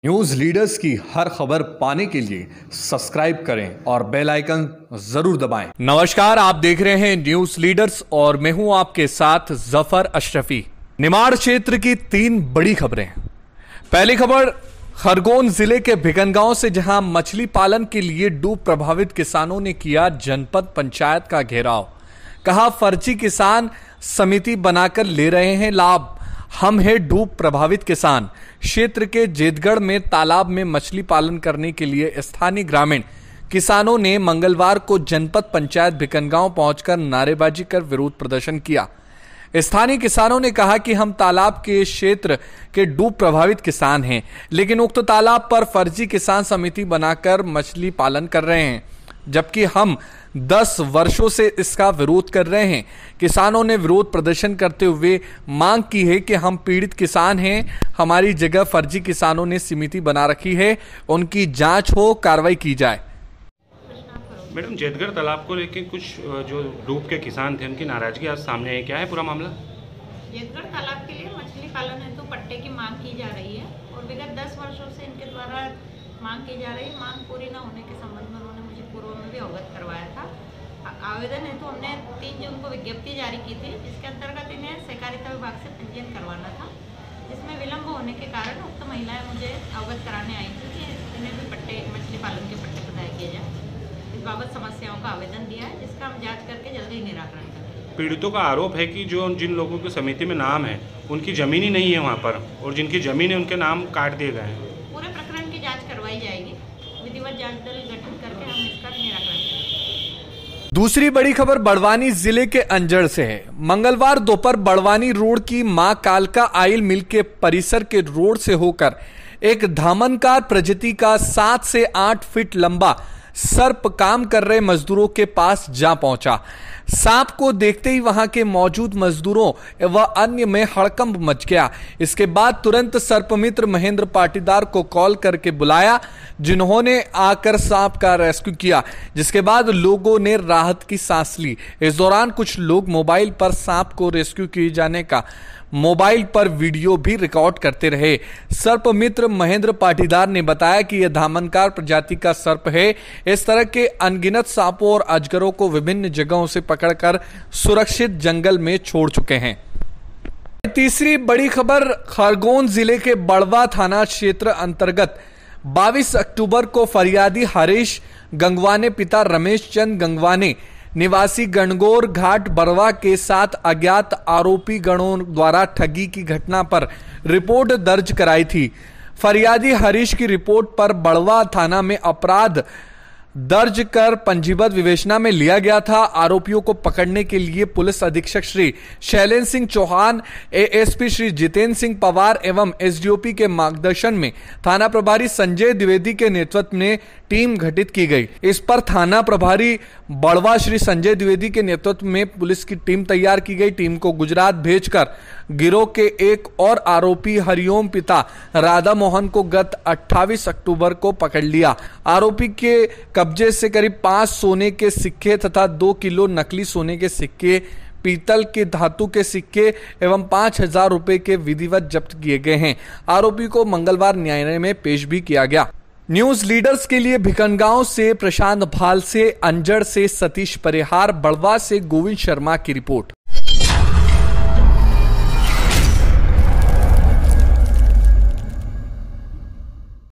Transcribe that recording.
News leaders की हर खबर पाने के लिए सब्सक्राइब करें और बेल आइकन जरूर दबाएं। नमस्कार, आप देख रहे हैं न्यूज लीडर्स और मैं हूं आपके साथ जफर अशरफी। निमाड़ क्षेत्र की 3 बड़ी खबरें। पहली खबर खरगोन जिले के भिकनगांव से, जहां मछली पालन के लिए डूब प्रभावित किसानों ने किया जनपद पंचायत का घेराव। कहा फर्जी किसान समिति बनाकर ले रहे हैं लाभ। हम हैं डूब प्रभावित किसान। क्षेत्र के जेतगढ़ में तालाब में मछली पालन करने के लिए स्थानीय ग्रामीण किसानों ने मंगलवार को जनपद पंचायत भिकनगांव पहुंचकर नारेबाजी कर विरोध प्रदर्शन किया। स्थानीय किसानों ने कहा कि हम तालाब के क्षेत्र के डूब प्रभावित किसान हैं, लेकिन उक्त तालाब पर फर्जी किसान समिति बनाकर मछली पालन कर रहे हैं, जबकि हम 10 वर्षों से इसका विरोध कर रहे हैं। किसानों ने विरोध प्रदर्शन करते हुए मांग की है कि हम पीड़ित किसान हैं, हमारी जगह फर्जी किसानों ने समिति बना रखी है, उनकी जांच हो, कार्रवाई की जाए। मैडम, जेतगढ़ तालाब को लेकर कुछ जो डूब के किसान थे उनकी नाराजगी आज सामने है, क्या है पूरा मामला? जेतगढ़ तालाब के लिए मछली पालन हेतु पट्टे की मांग की जा रही है और विगत 10 वर्षों से इनके द्वारा मांग की जा रही है। मांग पूरी न होने के संबंध में उन्होंने मुझे पूर्व में भी अवगत करवाया था। आवेदन हेतु हमने 3 जून को विज्ञप्ति जारी की थी, जिसके अंतर्गत इन्हें सहकारिता विभाग से पंजीयन करवाना था, जिसमें विलम्ब होने के कारण उक्त महिलाएं मुझे अवगत कराने आई थी कि इन्हें भी पट्टे मछली पालन के पट्टे प्रदाय किए जाए। इस बाबत समस्याओं का आवेदन दिया है, जिसका हम जांच करके जल्दी ही निराकरण करेंगे। पीड़ितों का आरोप है कि जो जिन लोगों की समिति में नाम है उनकी जमीन ही नहीं है वहाँ पर, और जिनकी जमीन है उनके नाम काट दिए गए हैं। पूरे प्रकरण की जांच करवाई जाएगी। विधिवत जांच दल गठित करके हम इसका निराकरण करेंगे। दूसरी बड़ी खबर बड़वानी जिले के अंजड़ से है। मंगलवार दोपहर बड़वानी रोड की मां कालका आयल मिल के परिसर के रोड से होकर एक धामनकार प्रजाति का 7 से 8 फीट लंबा सर्प काम कर रहे मजदूरों के पास जा पहुंचा। सांप को देखते ही वहां के मौजूद मजदूरों व अन्य में हड़कंप मच गया। इसके बाद तुरंत सर्पमित्र महेंद्र पाटीदार को कॉल करके बुलाया, जिन्होंने आकर सांप का रेस्क्यू किया, जिसके बाद लोगों ने राहत की सांस ली। इस दौरान कुछ लोग मोबाइल पर सांप को रेस्क्यू किए जाने का मोबाइल पर वीडियो भी रिकॉर्ड करते रहे। सर्पमित्र महेंद्र पाटीदार ने बताया कि यह धामनकार प्रजाति का सर्प है। इस तरह के अनगिनत सांपों और अजगरों को विभिन्न जगहों से पकड़कर सुरक्षित जंगल में छोड़ चुके हैं। तीसरी बड़ी खबर खरगोन जिले के बड़वा थाना क्षेत्र अंतर्गत 22 अक्टूबर को फरियादी हरीश गंगवाने पिता रमेश चंद गंगवाने निवासी गणगौर घाट बरवा के साथ अज्ञात आरोपी गणों द्वारा ठगी की घटना पर रिपोर्ट दर्ज कराई थी। फरियादी हरीश की रिपोर्ट पर बड़वा थाना में अपराध दर्ज कर पंजीबद्ध विवेचना में लिया गया था। आरोपियों को पकड़ने के लिए पुलिस अधीक्षक श्री शैलेंद्र सिंह चौहान, एएसपी श्री जितेंद्र सिंह पवार एवं एसडीओपी के मार्गदर्शन में थाना प्रभारी संजय द्विवेदी के नेतृत्व में टीम गठित की गई। इस पर थाना प्रभारी बड़वा श्री संजय द्विवेदी के नेतृत्व में पुलिस की टीम तैयार की गई। टीम को गुजरात भेजकर गिरोह के एक और आरोपी हरिओम पिता राधा मोहन को गत 28 अक्टूबर को पकड़ लिया। आरोपी के कब्जे से करीब 5 सोने के सिक्के तथा 2 किलो नकली सोने के सिक्के, पीतल के धातु के सिक्के एवं 5,000 रुपए के विधिवत जब्त किए गए हैं। आरोपी को मंगलवार न्यायालय में पेश भी किया गया। न्यूज लीडर्स के लिए भिकनगांव से प्रशांत भाल से, अंजड़ से सतीश परिहार, बड़वा से गोविंद शर्मा की रिपोर्ट।